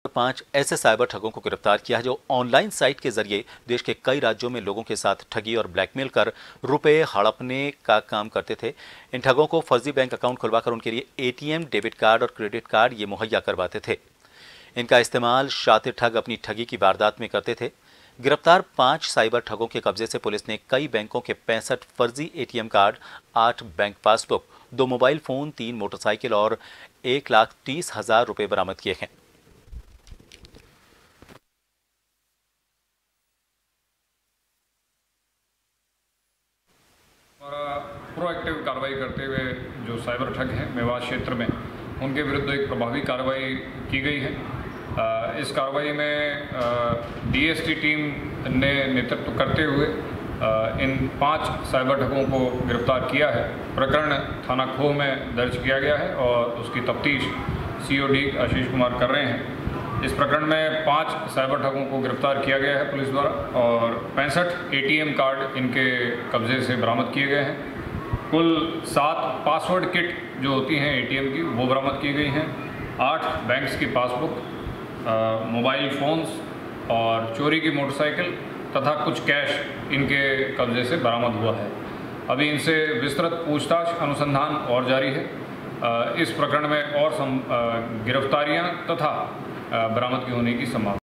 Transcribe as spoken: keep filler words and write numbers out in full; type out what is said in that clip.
पांच ऐसे साइबर ठगों को गिरफ्तार किया है जो ऑनलाइन साइट के जरिए देश के कई राज्यों में लोगों के साथ ठगी और ब्लैकमेल कर रुपए हड़पने का काम करते थे। इन ठगों को फर्जी बैंक अकाउंट खुलवाकर उनके लिए एटीएम, डेबिट कार्ड और क्रेडिट कार्ड ये मुहैया करवाते थे। इनका इस्तेमाल शातिर ठग अपनी ठगी की वारदात में करते थे। गिरफ्तार पांच साइबर ठगों के कब्जे से पुलिस ने कई बैंकों के पैंसठ फर्जी एटीएम कार्ड, आठ बैंक पासबुक, दो मोबाइल फोन, तीन मोटरसाइकिल और एक लाख तीस हजार रुपए बरामद किए हैं। प्रोएक्टिव कार्रवाई करते हुए जो साइबर ठग हैं मेवात क्षेत्र में, उनके विरुद्ध एक प्रभावी कार्रवाई की गई है। इस कार्रवाई में डीएसटी टीम ने नेतृत्व करते हुए इन पांच साइबर ठगों को गिरफ्तार किया है। प्रकरण थाना खोह में दर्ज किया गया है और उसकी तफ्तीश सीओडी आशीष कुमार कर रहे हैं। इस प्रकरण में पांच साइबर ठगों को गिरफ्तार किया गया है पुलिस द्वारा और पैंसठ एटीएम कार्ड इनके कब्जे से बरामद किए गए हैं। कुल सात पासवर्ड किट जो होती हैं एटीएम की वो बरामद की गई हैं। आठ बैंक्स की पासबुक, मोबाइल फ़ोन्स और चोरी की मोटरसाइकिल तथा कुछ कैश इनके कब्जे से बरामद हुआ है। अभी इनसे विस्तृत पूछताछ अनुसंधान और जारी है। इस प्रकरण में और गिरफ्तारियां तथा बरामदगी होने की संभावना